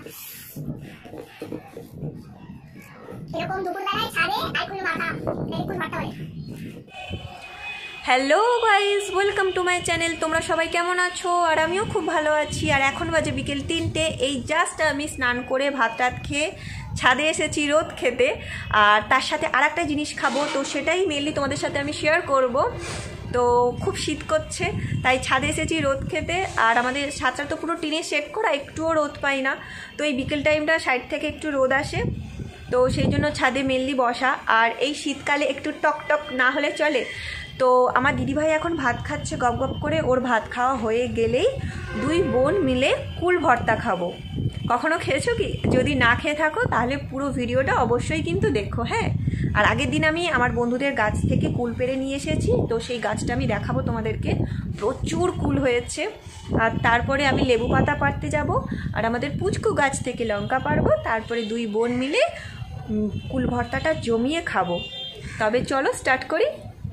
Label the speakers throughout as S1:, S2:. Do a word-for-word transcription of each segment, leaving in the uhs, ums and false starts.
S1: এরকম দুপুরবেলায় ছাদে আর কুল মাথা কুল মাথা বলে।
S2: Hello guys, welcome to my channel. তোমরা সবাই কেমন আছো? আর আমিও খুব ভালো আছি। আর এখন বাজে বিকেল তিনটে। এই জাস্ট আমি স্নান করে ভাত টাত খেয়ে ছাদে এসেছি রোদ খেতে। আর তার সাথে আর একটা জিনিস খাবো, তো সেটাই মেনলি তোমাদের সাথে আমি শেয়ার করব। তো খুব শীত করছে, তাই ছাদে এসেছি রোদ খেতে। আর আমাদের ছাদটা তো পুরো টিনে সেট করা, একটুও রোদ পাই না। তো এই বিকেল টাইমটা সাইড থেকে একটু রোদ আসে, তো সেই জন্য ছাদে মেনলি বসা। আর এই শীতকালে একটু টক টক না হলে চলে। তো আমার দিদিভাই এখন ভাত খাচ্ছে গপ গপ করে। ওর ভাত খাওয়া হয়ে গেলেই দুই বোন মিলে কুল ভর্তা খাবো। কখনো খেয়েছো কি? যদি না খেয়ে থাকো তাহলে পুরো ভিডিওটা অবশ্যই কিন্তু দেখো, হ্যাঁ। আর আগের দিন আমি আমার বন্ধুদের গাছ থেকে কুল পেড়ে নিয়ে এসেছি, তো সেই গাছটা আমি দেখাবো তোমাদেরকে। প্রচুর কুল হয়েছে। আর তারপরে আমি লেবু পাতা পাড়তে যাব, আর আমাদের পুচকু গাছ থেকে লঙ্কা পাড়বো। তারপরে দুই বোন মিলে কুল ভর্তাটা জমিয়ে খাবো। তবে চলো স্টার্ট করি।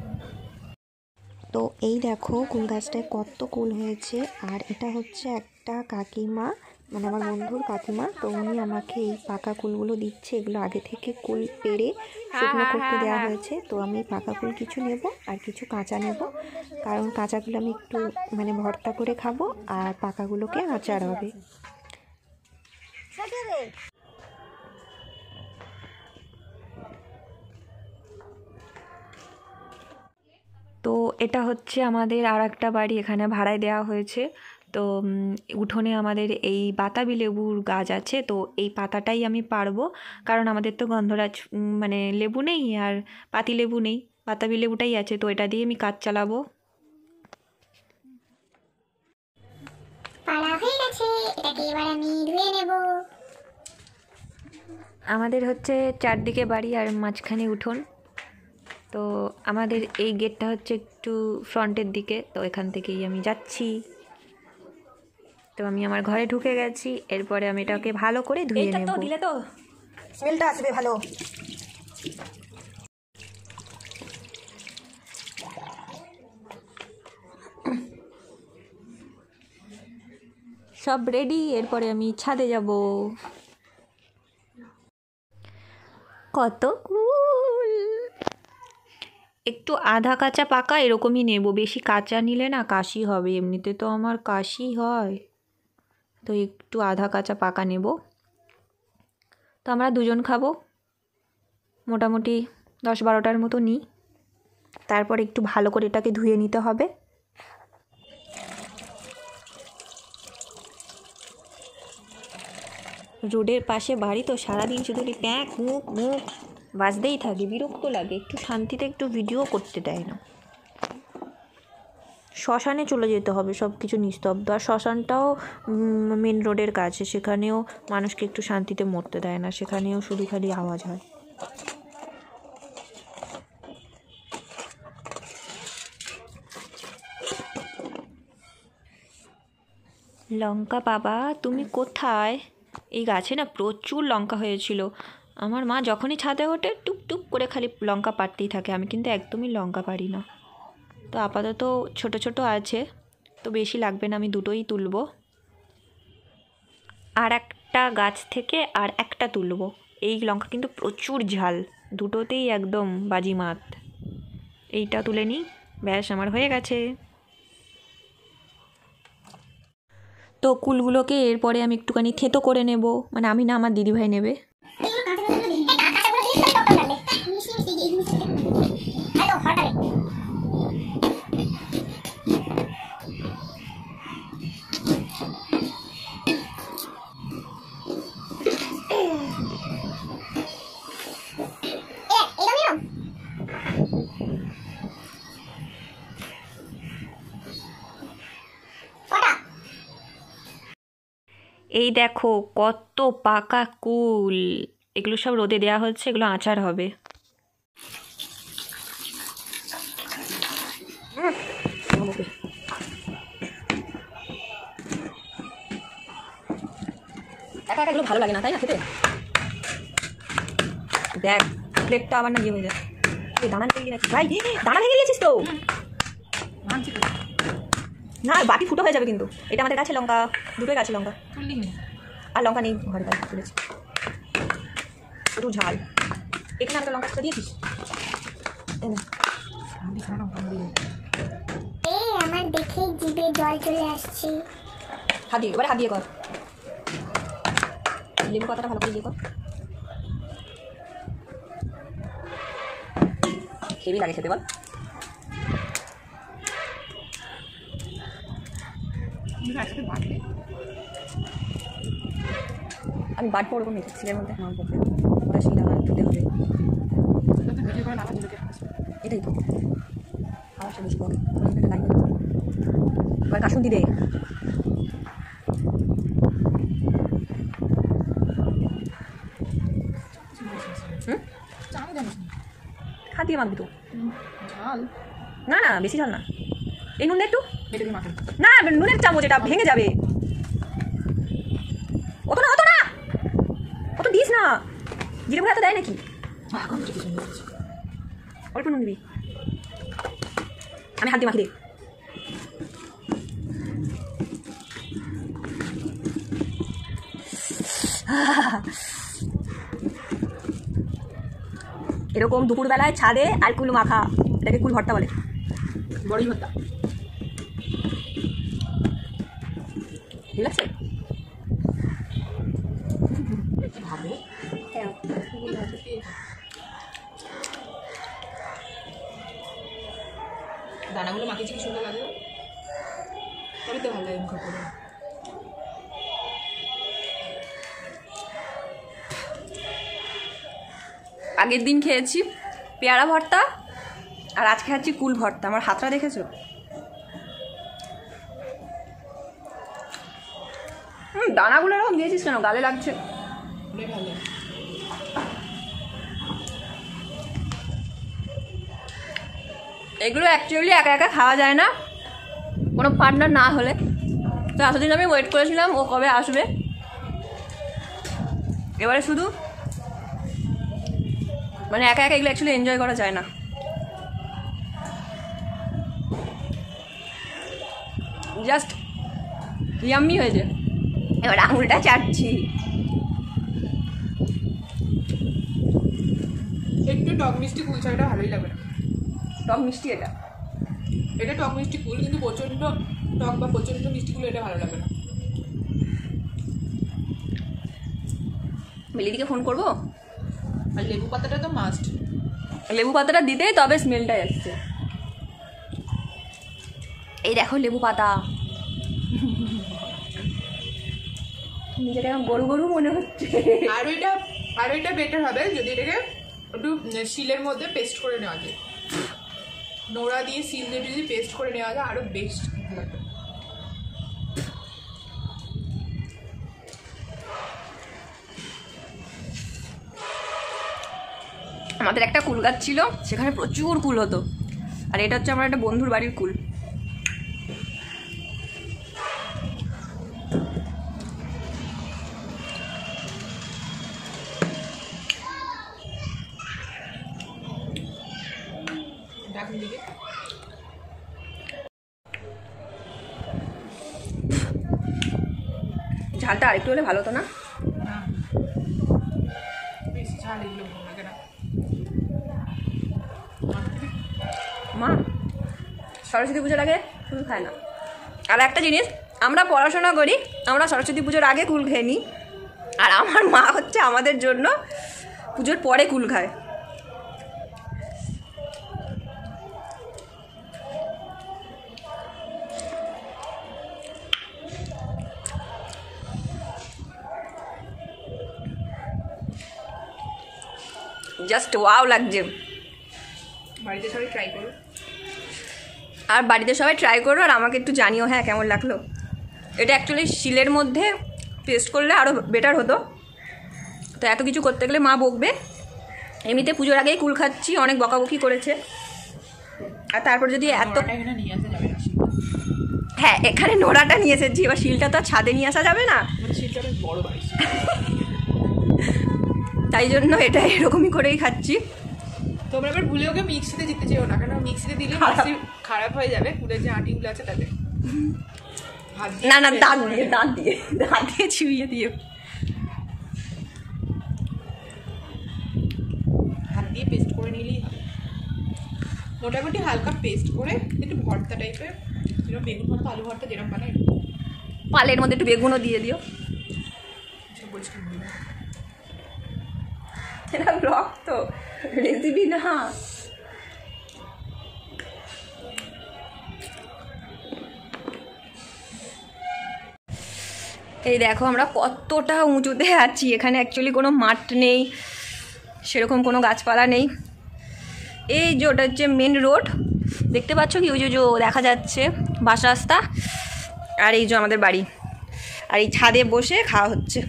S3: তো এই দেখো কুল গাছটায় কত কুল হয়েছে। আর এটা হচ্ছে একটা কাকিমা, মানে আমার বন্ধুর কাকিমা। তো উনি আমাকে এই পাকা কুলগুলো দিচ্ছে। এগুলো আগে থেকে কুল পেড়ে শুকনো করতে দেওয়া হয়েছে। তো আমি পাকা কুল কিছু নেব আর কিছু কাঁচা নেব, কারণ কাঁচাগুলো আমি একটু মানে ভর্তা করে খাবো, আর পাকাগুলোকে আচার হবে।
S2: তো এটা হচ্ছে আমাদের আর একটা বাড়ি, এখানে ভাড়ায় দেওয়া হয়েছে। তো উঠোনে আমাদের এই বাতাবি লেবুর গাছ আছে। তো এই পাতাটাই আমি পারবো, কারণ আমাদের তো গন্ধরাজ মানে লেবু নেই আর পাতি লেবু নেই, বাতাবি লেবুটাই আছে। তো এটা দিয়ে আমি কাজ চালাবো।
S1: পাড়া হয়ে গেছে, এটাকে এবার আমি ধুয়ে নেব।
S2: আমাদের হচ্ছে চারদিকে বাড়ি আর মাঝখানে উঠোন। তো আমাদের এই গেটটা হচ্ছে একটু ফ্রন্টের দিকে, তো এখান থেকেই আমি যাচ্ছি। তো আমি আমার ঘরে ঢুকে গেছি। এরপরে আমি এটাকে ভালো করে ধুয়ে নেব। দিলে তো স্মেলটা আসবে ভালো। সব রেডি, এরপরে আমি ছাদে যাব। কত কুল! একটু আধা কাঁচা পাকা এরকমই নেব, বেশি কাঁচা নিলে না কাশি হবে। এমনিতে তো আমার কাশি হয়, তো একটু আধা কাঁচা পাকা নেব। তো আমরা দুজন খাবো, মোটামুটি দশ বারোটার মতো নিই। তারপর একটু ভালো করে এটাকে ধুয়ে নিতে হবে। রোডের পাশে বাড়ি, তো সারাদিন শুধু প্যাঁক মুখ মুখ বাজতেই থাকে, বিরক্ত লাগে। একটু শান্তিতে একটু ভিডিও করতে দেয় না। শ্মশানে চলে যেতে হবে, সব কিছু নিস্তব্ধ। আর শ্মশানটাও মেন রোডের কাছে, সেখানেও মানুষকে একটু শান্তিতে মরতে দেয় না, সেখানেও শুধু খালি আওয়াজ হয়। লঙ্কা বাবা, তুমি কোথায়? এই গাছে না প্রচুর লঙ্কা হয়েছিল। আমার মা যখনই ছাদে ওঠে টুক টুক করে খালি লঙ্কা পাড়তেই থাকে। আমি কিন্তু একদমই লঙ্কা পারি না। তো আপাতত ছোট ছোট আছে, তো বেশি লাগবে না, আমি দুটোই তুলব। আর একটা গাছ থেকে আর একটা তুলব। এই লঙ্কা কিন্তু প্রচুর ঝাল, দুটোতেই একদম বাজিমাত। এইটা তুলে নিই, ব্যাস আমার হয়ে গেছে। তো কুলগুলোকে এরপরে আমি একটুখানি থেতো করে নেব, মানে আমি না, আমার দিদিভাই নেবে। এই দেখো কত পাকা কুল, এগুলো সব রোদে দেওয়া হচ্ছে, এগুলো আচার হবে। একা একা এগুলো ভালো লাগে না, তাই না খেতে? দেখ প্লেটটা আবার না ইয়ে হয়ে যায়। দানা ভেঙে গেছিস ভাই, দানা ভেঙে গেছিস তো। না বাকি ফুটো হয়ে যাবে কিন্তু। এটা আমাদের গাছে লঙ্কা, দুটোই গাছে লঙ্কা। আর লঙ্কা নেই ঘরে তাই তুলেছি একটু ঝাল এখানে একটা লঙ্কা করে দিয়েছিস
S1: এই আমার দেখে জিভে জল চলে আসছে।
S2: হাত দিয়ে এবারে হাত দিয়ে কর লেবু পাতাটা ভালো করে দিয়ে কর হেভি লাগে খেতে বল আমি বাটবো ওরকম মেখে সিলের মধ্যে আমার পক্ষে ওটা শিল আমার দিতে হবে এটাই তো আমার সে বেশি বকে এবার কাশুন দি দে হুম খা দিয়ে মাখবি তো
S4: ঝাল
S2: না না বেশি ঝাল না এই নুন একটু না নুনের চামচ এটা ভেঙে যাবে অত না অত না অত দিস না জিরে গুঁড়ো এত দেয় নাকি অল্প নুন দিবি আমি হাত দিয়ে মাখি দে এরকম দুপুরবেলায় ছাদে আর কুল মাখা এটাকে কুল ভর্তা বলে
S4: বড়ি ভর্তা
S2: ঠিক আছে
S4: ভালো দানাগুলো মাখিয়েছি কি সুন্দর লাগে তবে তো ভালো লাগে মুখে করে
S2: আগের দিন খেয়েছি পেয়ারা ভর্তা আর আজকে খাচ্ছি কুল ভর্তা আমার হাতটা দেখেছো হুম দানাগুলো এরকম দিয়েছিস কেন গালে লাগছে
S4: ভালো
S2: এগুলো অ্যাকচুয়ালি একা একা খাওয়া যায় না কোনো পার্টনার না হলে তো এতদিন আমি ওয়েট করেছিলাম ও কবে আসবে এবারে শুধু মানে একা একা এগুলো অ্যাকচুয়ালি এনজয় করা যায় না জাস্ট ইয়াম্মি হয়েছে এবার আঙুলটা চাটছি
S4: একটু টক মিষ্টি কুল ছাড়াটা ভালোই লাগবে না
S2: টক মিষ্টি এটা
S4: এটা টক মিষ্টি কুল কিন্তু প্রচণ্ড টক বা প্রচণ্ড মিষ্টি কুল এটা ভালো লাগবে না
S2: মিলিদিকে ফোন করবো
S4: আর লেবু পাতাটা তো মাস্ট
S2: লেবু পাতাটা দিতেই তবে স্মেলটা আসছে এই দেখো লেবু পাতা নিজেকে গরু গরু মনে হচ্ছে
S4: আর ওইটা আর ওইটা বেটার হবে যদি এটাকে একটু শিলের মধ্যে পেস্ট করে নেওয়া যায় নোড়া দিয়ে শিল দিয়ে যদি পেস্ট করে নেওয়া যায় আরও বেস্ট লাগবে
S2: আমাদের একটা কুল গাছ ছিল সেখানে প্রচুর কুল হতো আর এটা হচ্ছে আমার একটা বন্ধুর বাড়ির কুল ঝালটা আরেকটু হলে ভালো হতো না
S4: বেশি ঝাল এগুলো ভালো লাগে না
S2: মা সরস্বতী পুজোর আগে কুল খায় না আর একটা জিনিস আমরা পড়াশোনা করি আমরা সরস্বতী পুজোর আগে কুল খেয়ে নিই আর আমার মা হচ্ছে আমাদের জন্য পুজোর পরে কুল খায় জাস্ট ওয়াও লাগছে
S4: বাড়িতে সবাই ট্রাই করো
S2: আর বাড়িতে সবাই ট্রাই করো আর আমাকে একটু জানিও হ্যাঁ কেমন লাগলো এটা অ্যাকচুয়ালি শিলের মধ্যে পেস্ট করলে আরও বেটার হতো তো এত কিছু করতে গেলে মা বকবে এমনিতে পুজোর আগেই কুল খাচ্ছি অনেক বকাবকি করেছে আর তারপর যদি এত
S4: এখানে নিয়ে আসা যাবে না
S2: হ্যাঁ এখানে নোড়াটা নিয়ে এসেছি এবার শিলটা তো আর ছাদে নিয়ে আসা যাবে না
S4: শিলটা বেশ বড় বাড়ি
S2: তাই জন্য এটা এরকমই করেই খাচ্ছি
S4: তোমরা এবার ভুলে ওকে মিক্সিতে দিতে চেও না কেন মিক্সিতে দিলে মিক্সি খারাপ হয়ে যাবে কুলের যে আটিগুলো আছে তাতে
S2: না না দাঁত দিয়ে দাঁত দিয়ে দাঁত দিয়ে চিবিয়ে দিয়ে
S4: দিয়ে পেস্ট করে নিলেই হবে। মোটামুটি হালকা পেস্ট করে একটু ভর্তা টাইপের, যেরকম বেগুন ভর্তা আলু ভর্তা যেরকম বানায়
S2: পালের মধ্যে একটু বেগুনও দিয়ে দিও।
S4: সব বলছি
S2: এটা ব্লগ তো, রেসিপি না। এই দেখো আমরা কতটা উঁচুতে আছি, এখানে অ্যাকচুয়ালি কোনো মাঠ নেই, সেরকম কোনো গাছপালা নেই। এই যে ওটা হচ্ছে মেন রোড, দেখতে পাচ্ছ কি ওই যে দেখা যাচ্ছে বাস রাস্তা, আর এই যে আমাদের বাড়ি, আর এই ছাদে বসে খাওয়া হচ্ছে।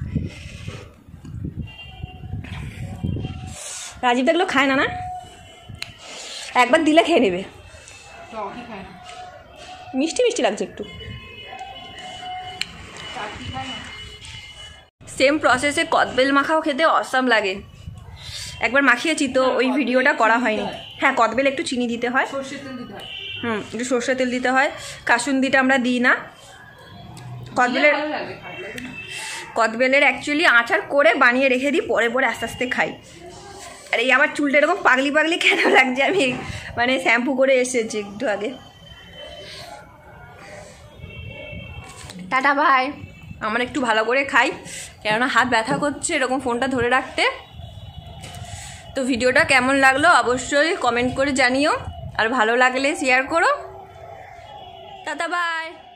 S2: রাজীব দেখলো খায় না, না একবার দিলে খেয়ে নেবে।
S4: টকই খায় না,
S2: মিষ্টি মিষ্টি লাগছে একটু।
S4: চাটনি খায় না।
S2: সেম প্রসেসে কদবেল মাখাও খেতে অসাম লাগে। একবার মাখিয়েছি তো ওই ভিডিওটা করা হয়নি। হ্যাঁ, কদবেল একটু চিনি দিতে হয়,
S4: সর্ষের তেল দিতে হয়।
S2: হুম একটু সর্ষে তেল দিতে হয়। কাসুন্দিটা আমরা দিই না। কদবেলের
S4: ভালো লাগে, খারাপ লাগে না।
S2: কদবেলের অ্যাকচুয়ালি আচার করে বানিয়ে রেখে দিই, পরে পরে আস্তে আস্তে খাই। আর এই আমার চুলটা এরকম পাগলি পাগলি কেন লাগছে, আমি মানে শ্যাম্পু করে এসেছি একটু আগে। টাটা ভাই। আমার একটু ভালো করে খাই, কেননা হাত ব্যথা করছে এরকম ফোনটা ধরে রাখতে। তো ভিডিওটা কেমন লাগলো অবশ্যই কমেন্ট করে জানিও, আর ভালো লাগলে শেয়ার করো। Tata by.